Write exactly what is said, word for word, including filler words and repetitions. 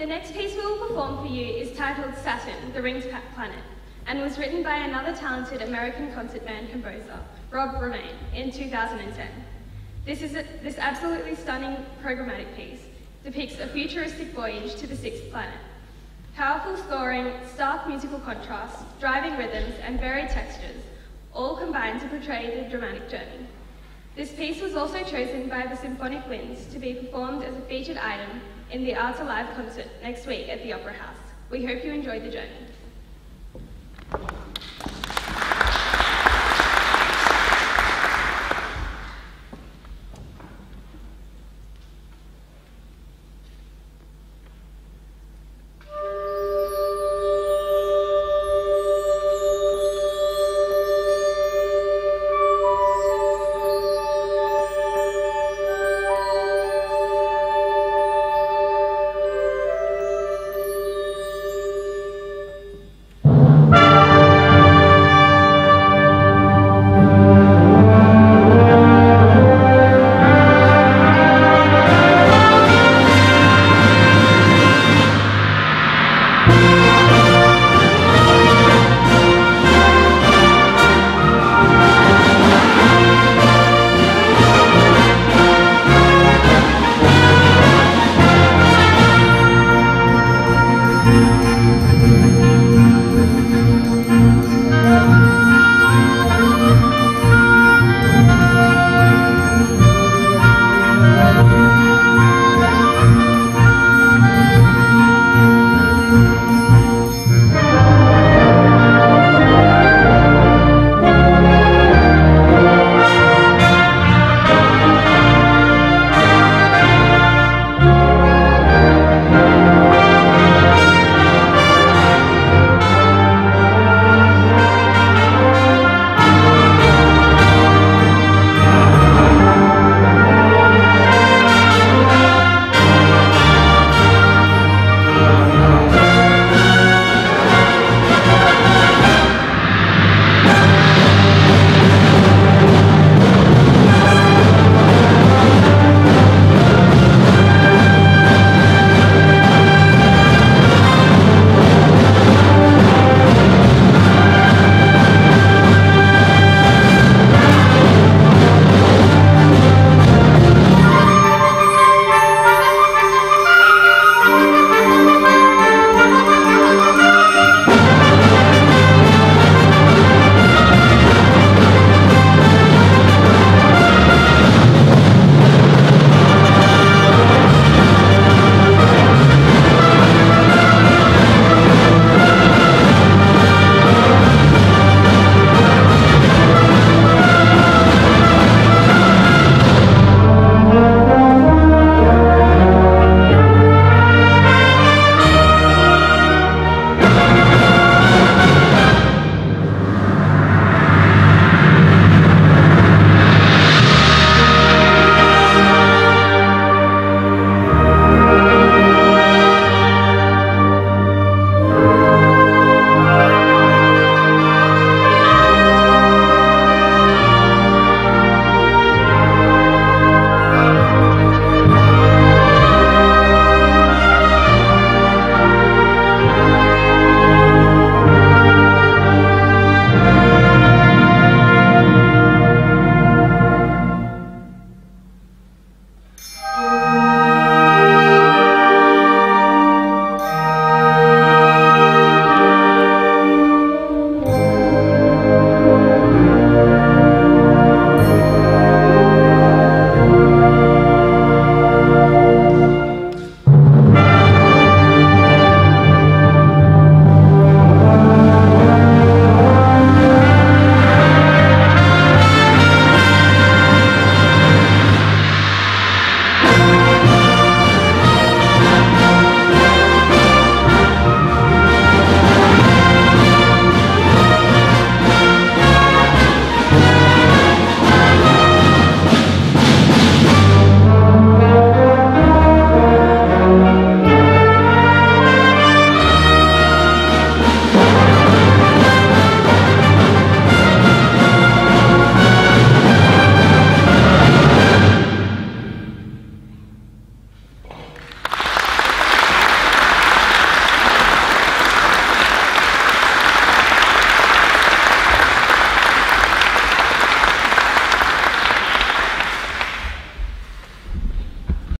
The next piece we will perform for you is titled Saturn, the Ringed Planet, and was written by another talented American concert band composer, Romeyn, in two thousand ten. This, is a, this absolutely stunning programmatic piece depicts a futuristic voyage to the sixth planet. Powerful scoring, stark musical contrast, driving rhythms, and varied textures all combine to portray the dramatic journey. This piece was also chosen by the Symphonic Winds to be performed as a featured item in the Arts Alive concert next week at the Opera House. We hope you enjoyed the journey.